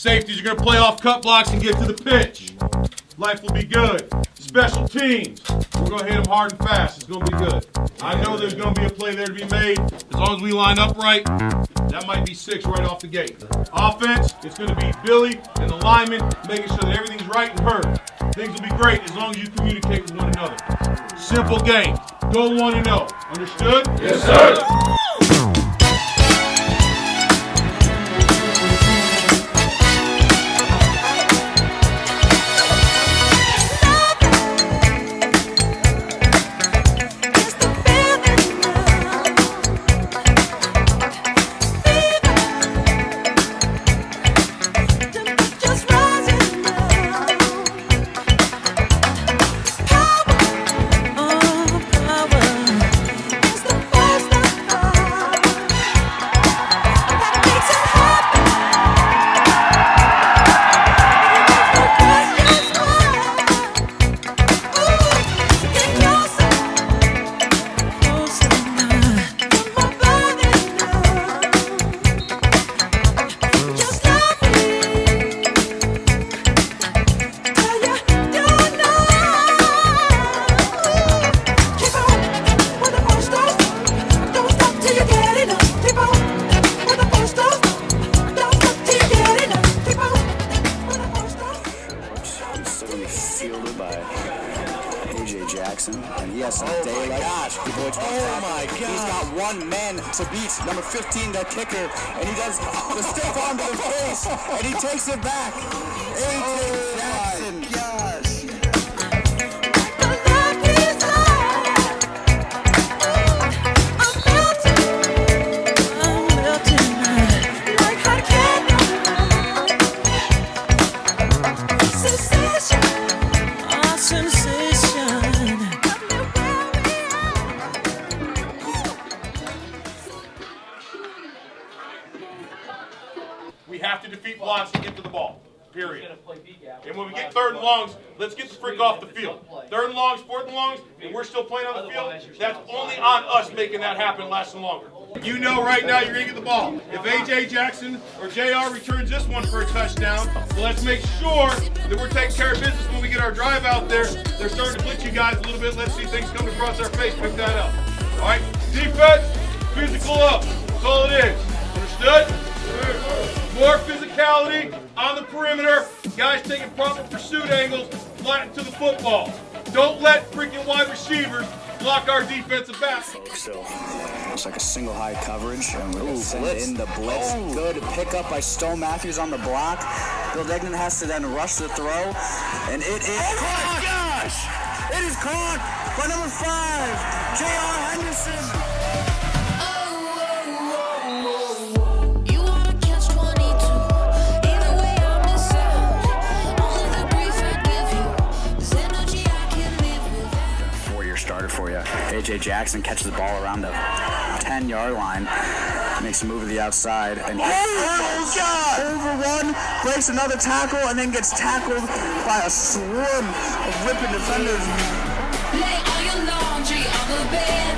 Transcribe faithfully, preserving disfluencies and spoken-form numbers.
Safeties are going to play off cut blocks and get to the pitch. Life will be good. Special teams, we're going to hit them hard and fast. It's going to be good. I know there's going to be a play there to be made. As long as we line up right, that might be six right off the gate. Offense, it's going to be Billy and the lineman making sure that everything's right and heard. Things will be great as long as you communicate with one another. Simple game. Go one and oh. Understood? Yes, sir. And he has some oh day my gosh. Oh my God. He's got one man to beat, number fifteen, the kicker, and he does the stiff arm to the face, and he takes it back. A J oh Jackson. My gosh. We have to defeat blocks to get to the ball, period. And when we get third and longs, let's get the frick off the field. Third and longs, fourth and longs, and we're still playing on the field, that's only on us making that happen last and longer. You know right now you're going to get the ball. If A J Jackson or J R returns this one for a touchdown, well, let's make sure that we're taking care of business when we get our drive out there. They're starting to blitz you guys a little bit. Let's see things come across our face. Pick that up. All right, defense, physical up. That's all it is. Understood? More physicality on the perimeter. Guys taking proper pursuit angles, flat to the football. Don't let freaking wide receivers block our defensive back. So it's like a single high coverage, and we're gonna send it in the blitz. Oh. Good pick up by Stone Matthews on the block. Bill Degnan has to then rush the throw, and it is. Oh my gosh! It is caught by number five, J R Henderson. For you. A J Jackson catches the ball around the ten yard line, makes a move to the outside, and oh God! Overrun, breaks another tackle, and then gets tackled by a swarm of Ripon defenders. Lay all your laundry on the bed.